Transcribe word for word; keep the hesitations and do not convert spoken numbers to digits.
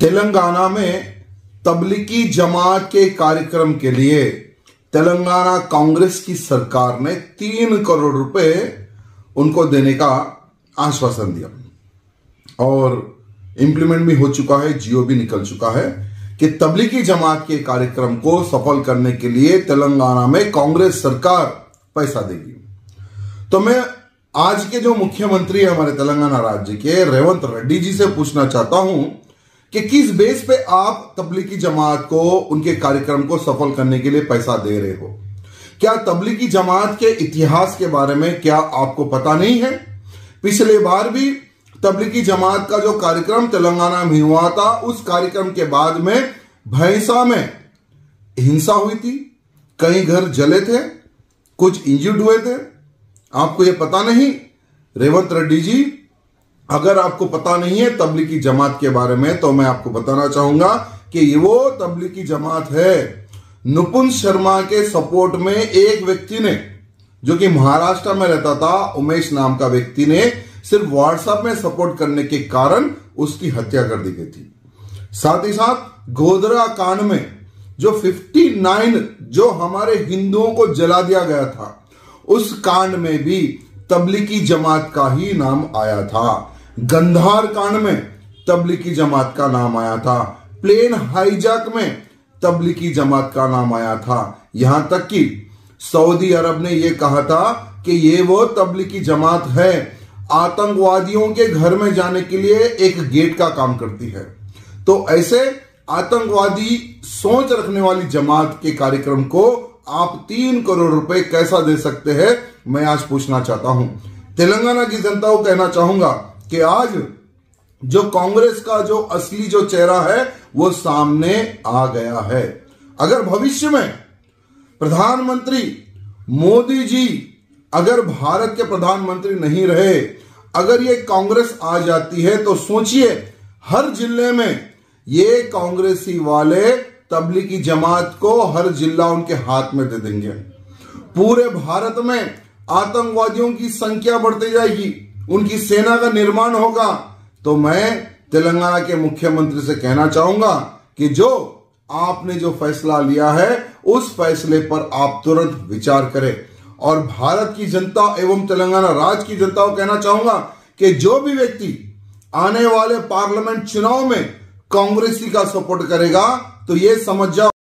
तेलंगाना में तबलीगी जमात के कार्यक्रम के लिए तेलंगाना कांग्रेस की सरकार ने तीन करोड़ रुपए उनको देने का आश्वासन दिया और इंप्लीमेंट भी हो चुका है, जियो भी निकल चुका है कि तबलीगी जमात के कार्यक्रम को सफल करने के लिए तेलंगाना में कांग्रेस सरकार पैसा देगी। तो मैं आज के जो मुख्यमंत्री है हमारे तेलंगाना राज्य के, रेवंत रेड्डी जी से पूछना चाहता हूं कि किस बेस पे आप तबलीगी जमात को, उनके कार्यक्रम को सफल करने के लिए पैसा दे रहे हो? क्या तबलीगी जमात के इतिहास के बारे में क्या आपको पता नहीं है? पिछले बार भी तबलीगी जमात का जो कार्यक्रम तेलंगाना में हुआ था, उस कार्यक्रम के बाद में भैंसा में हिंसा हुई थी, कई घर जले थे, कुछ इंजर्ड हुए थे। आपको यह पता नहीं? रेवंत रेड्डी जी, अगर आपको पता नहीं है तबलीगी जमात के बारे में, तो मैं आपको बताना चाहूंगा कि ये वो तबलीगी जमात है। नुपुंस शर्मा के सपोर्ट में एक व्यक्ति ने, जो कि महाराष्ट्र में रहता था, उमेश नाम का व्यक्ति ने सिर्फ व्हाट्सएप में सपोर्ट करने के कारण उसकी हत्या कर दी गई थी। साथ ही साथ गोधरा कांड में जो उनसठ जो हमारे हिंदुओं को जला दिया गया था, उस कांड में भी तबलीगी जमात का ही नाम आया था। गंधार कांड में तबलीगी जमात का नाम आया था। प्लेन हाईजैक में तबलीगी जमात का नाम आया था। यहां तक कि सऊदी अरब ने यह कहा था कि ये वो तबलीगी जमात है, आतंकवादियों के घर में जाने के लिए एक गेट का काम करती है। तो ऐसे आतंकवादी सोच रखने वाली जमात के कार्यक्रम को आप तीन करोड़ रुपए कैसा दे सकते हैं, मैं आज पूछना चाहता हूं। तेलंगाना की जनता को कहना चाहूंगा कि आज जो कांग्रेस का जो असली जो चेहरा है वो सामने आ गया है। अगर भविष्य में प्रधानमंत्री मोदी जी अगर भारत के प्रधानमंत्री नहीं रहे, अगर ये कांग्रेस आ जाती है, तो सोचिए हर जिले में ये कांग्रेसी वाले तबलीगी जमात को हर जिला उनके हाथ में दे देंगे। पूरे भारत में आतंकवादियों की संख्या बढ़ती जाएगी, उनकी सेना का निर्माण होगा। तो मैं तेलंगाना के मुख्यमंत्री से कहना चाहूंगा कि जो आपने जो फैसला लिया है, उस फैसले पर आप तुरंत विचार करें। और भारत की जनता एवं तेलंगाना राज्य की जनता को कहना चाहूंगा कि जो भी व्यक्ति आने वाले पार्लियामेंट चुनाव में कांग्रेसी का सपोर्ट करेगा, तो ये समझ जाओ